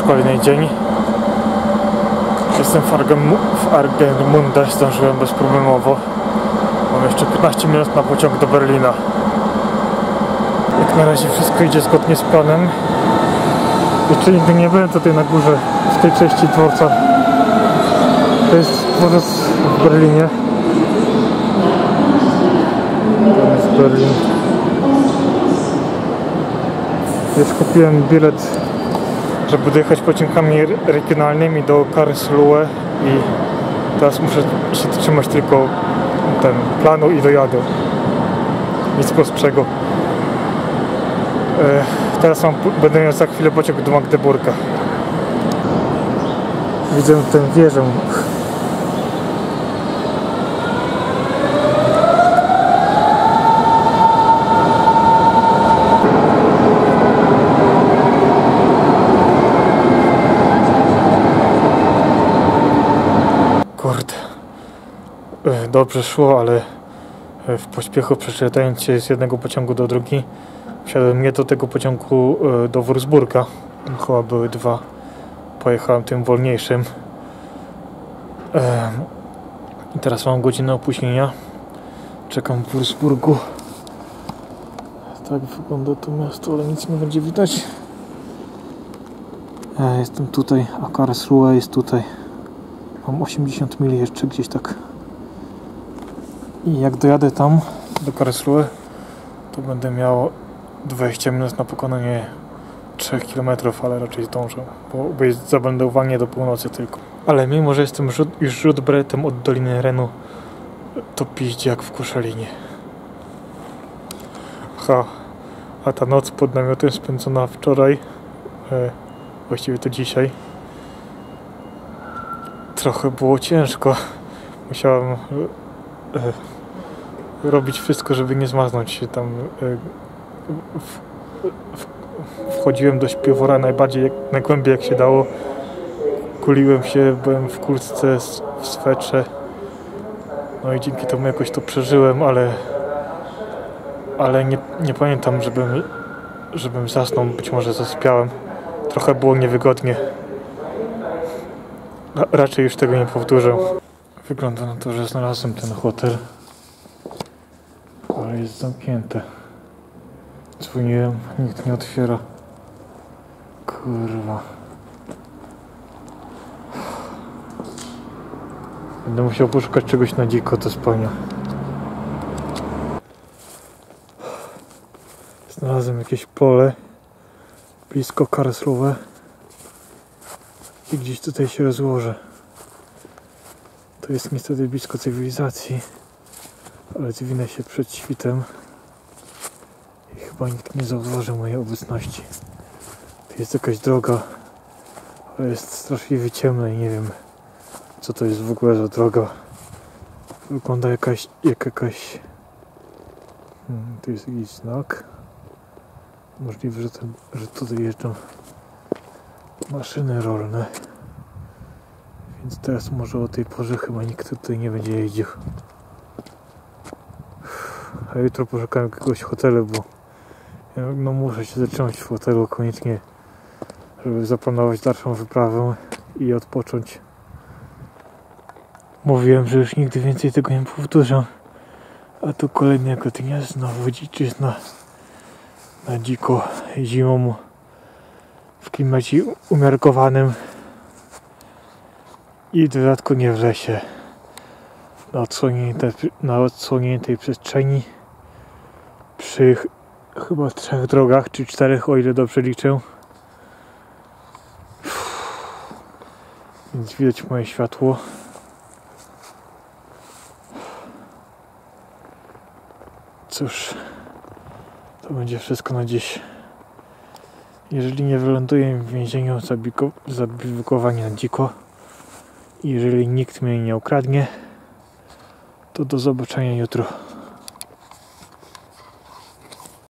kolejny dzień. Jestem w Argemunde, zdążyłem bezproblemowo. Mam jeszcze 15 minut na pociąg do Berlina. Jak na razie wszystko idzie zgodnie z planem. Jeszcze nigdy nie byłem tutaj na górze, w tej części dworca. To jest dworzec w Berlinie. To jest Berlin. Już kupiłem bilet, żeby dojechać pociągami regionalnymi do Karlsruhe i teraz muszę się trzymać tylko planu i dojadę. Nic prostszego. Teraz będę miał za chwilę pociąg do Magdeburga. Widzę tę wieżę. Kurde. Dobrze szło, ale w pośpiechu przeczytając się z jednego pociągu do drugi, wsiadłem nie do tego pociągu do Würzburga. Chyba były dwa. Pojechałem tym wolniejszym. I teraz mam godzinę opóźnienia. Czekam w Würzburgu. Tak wygląda to miasto, ale nic nie będzie widać. Jestem tutaj, a Karlsruhe jest tutaj. Mam 80 mil jeszcze gdzieś tak. I jak dojadę tam do Karlsruhe, to będę miał 20 minut na pokonanie 3 km, ale raczej zdążę, bo jest zabandowanie do północy tylko. Ale mimo, że jestem już rzut beretem od Doliny Renu, to piździ jak w Koszalinie. A ta noc pod namiotem spędzona wczoraj, właściwie to dzisiaj, trochę było ciężko. Musiałem robić wszystko, żeby nie zmarznąć się tam. Wchodziłem do śpiwora najgłębiej jak się dało. Kuliłem się, byłem w kurtce, w swetrze. No i dzięki temu jakoś to przeżyłem, ale nie pamiętam, żebym zasnął. Być może zasypiałem. Trochę było niewygodnie. Raczej już tego nie powtórzę. Wygląda na to, że znalazłem ten hotel, ale jest zamknięte. Dzwoniłem, nikt nie otwiera. Kurwa. Będę musiał poszukać czegoś na dziko do spania. Znalazłem jakieś pole blisko Karlsruhe i gdzieś tutaj się rozłożę. To jest niestety blisko cywilizacji, ale zwinę się przed świtem i chyba nikt nie zauważy mojej obecności. To jest jakaś droga, ale jest straszliwie ciemna i nie wiem, co to jest w ogóle za droga. Wygląda jak jakaś... Tu jest jakiś znak. Możliwe, że tutaj jeżdżą maszyny rolne. Więc teraz może o tej porze chyba nikt tutaj nie będzie jeździł. A jutro poszukam jakiegoś hotelu, bo no muszę się zatrzymać w hotelu koniecznie, żeby zaplanować dalszą wyprawę i odpocząć. Mówiłem, że już nigdy więcej tego nie powtórzę, a tu kolejnego dnia znowu dziczyzna na dziko, zimą, w klimacie umiarkowanym i w dodatku nie w lesie, na odsłoniętej przestrzeni przy chyba 3 drogach czy 4, o ile dobrze liczę. Więc widać moje światło. Cóż, to będzie wszystko na dziś. Jeżeli nie wyląduję w więzieniu za biwakowanie na dziko, i jeżeli nikt mnie nie ukradnie, to do zobaczenia jutro.